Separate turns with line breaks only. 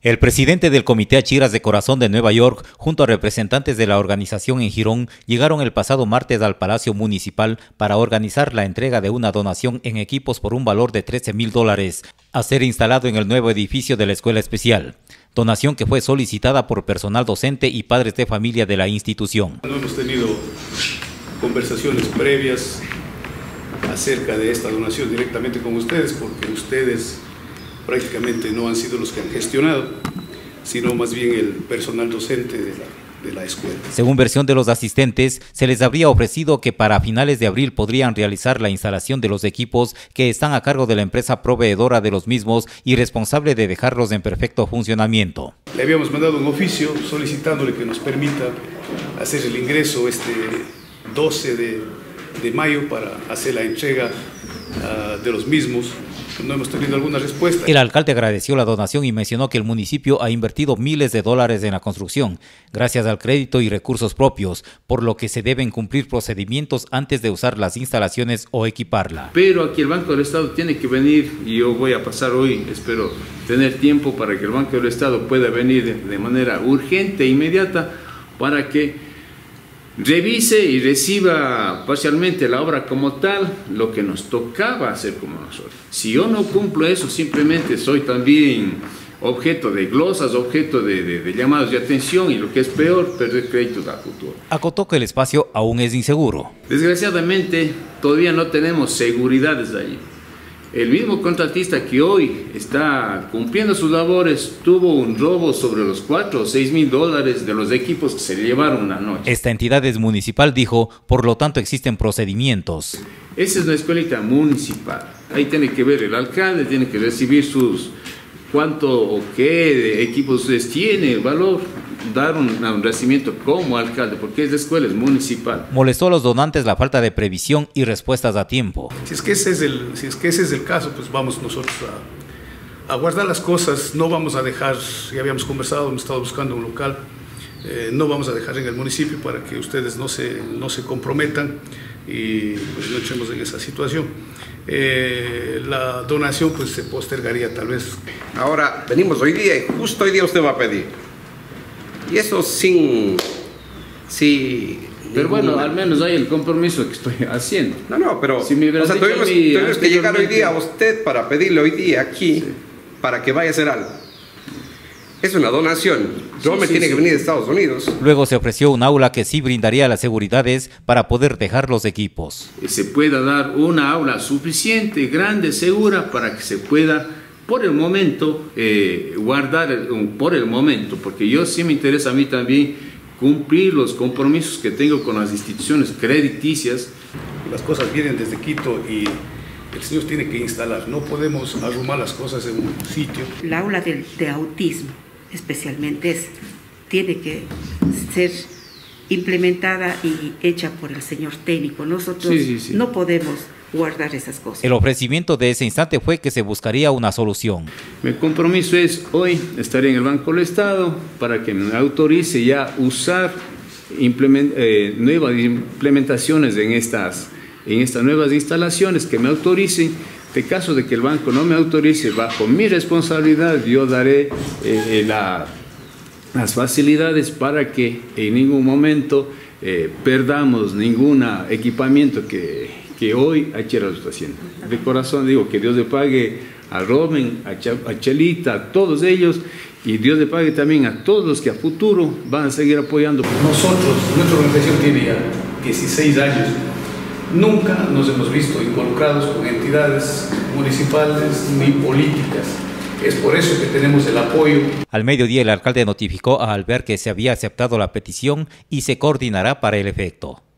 El presidente del Comité Achiras de Corazón de Nueva York, junto a representantes de la organización en Girón, llegaron el pasado martes al Palacio Municipal para organizar la entrega de una donación en equipos por un valor de $13,000 a ser instalado en el nuevo edificio de la Escuela Especial. Donación que fue solicitada por personal docente y padres de familia de la institución.
No hemos tenido conversaciones previas acerca de esta donación directamente con ustedes, porque ustedes prácticamente no han sido los que han gestionado, sino más bien el personal docente de la escuela.
Según versión de los asistentes, se les habría ofrecido que para finales de abril podrían realizar la instalación de los equipos que están a cargo de la empresa proveedora de los mismos y responsable de dejarlos en perfecto funcionamiento.
Le habíamos mandado un oficio solicitándole que nos permita hacer el ingreso este 12 de mayo para hacer la entrega de los mismos. No hemos tenido alguna respuesta.
El alcalde agradeció la donación y mencionó que el municipio ha invertido miles de dólares en la construcción, gracias al crédito y recursos propios, por lo que se deben cumplir procedimientos antes de usar las instalaciones o equiparla.
Pero aquí el Banco del Estado tiene que venir, y yo voy a pasar hoy, espero tener tiempo para que el Banco del Estado pueda venir de manera urgente e inmediata para que revise y reciba parcialmente la obra como tal, lo que nos tocaba hacer como nosotros. Si yo no cumplo eso, simplemente soy también objeto de glosas, objeto de llamados de atención y lo que es peor, perder créditos a futuro.
Acotó que el espacio aún es inseguro.
Desgraciadamente, todavía no tenemos seguridades allí. El mismo contratista que hoy está cumpliendo sus labores tuvo un robo sobre los $4 o $6,000 de los equipos que se llevaron una noche.
Esta entidad es municipal, dijo, por lo tanto existen procedimientos.
Esa es una escuelita municipal. Ahí tiene que ver el alcalde, tiene que recibir sus cuánto o qué equipos tiene, el valor, dar un recibimiento como alcalde, porque esta escuela es municipal.
Molestó a los donantes la falta de previsión y respuestas a tiempo.
Si es que ese es el caso, pues vamos nosotros a guardar las cosas, no vamos a dejar, ya habíamos conversado, hemos estado buscando un local, no vamos a dejar en el municipio para que ustedes no se comprometan y pues no entremos en esa situación. La donación pues se postergaría tal vez.
Ahora venimos hoy día y justo hoy día usted va a pedir. Y eso sin
pero bueno, al menos hay el compromiso que estoy haciendo.
No, pero
si me
tuvimos que llegar hoy día a usted para pedirle hoy día aquí, sí, para que vaya a hacer algo. Es una donación. Rome tiene que venir de Estados Unidos.
Luego se ofreció un aula que sí brindaría las seguridades para poder dejar los equipos.
Se pueda dar una aula suficiente, grande, segura, para que se pueda, por el momento, guardar por el momento, porque yo sí me interesa a mí también cumplir los compromisos que tengo con las instituciones crediticias.
Las cosas vienen desde Quito y el señor tiene que instalar, no podemos arrumar las cosas en un sitio.
El aula de autismo especialmente tiene que ser implementada y hecha por el señor técnico. Nosotros no podemos guardar esas cosas.
El ofrecimiento de ese instante fue que se buscaría una solución.
Mi compromiso es hoy estar en el Banco del Estado para que me autorice ya usar nuevas implementaciones en estas nuevas instalaciones, que me autoricen. En caso de que el banco no me autorice, bajo mi responsabilidad, yo daré las facilidades para que en ningún momento perdamos ningún equipamiento que hoy Achira lo está haciendo. De corazón digo que Dios le pague a Romen, a Chelita, a todos ellos, y Dios le pague también a todos los que a futuro van a seguir apoyando.
Nosotros, nuestra organización tiene ya 16 años. Nunca nos hemos visto involucrados con entidades municipales ni políticas. Es por eso que tenemos el apoyo.
Al mediodía el alcalde notificó a Albert que se había aceptado la petición y se coordinará para el efecto.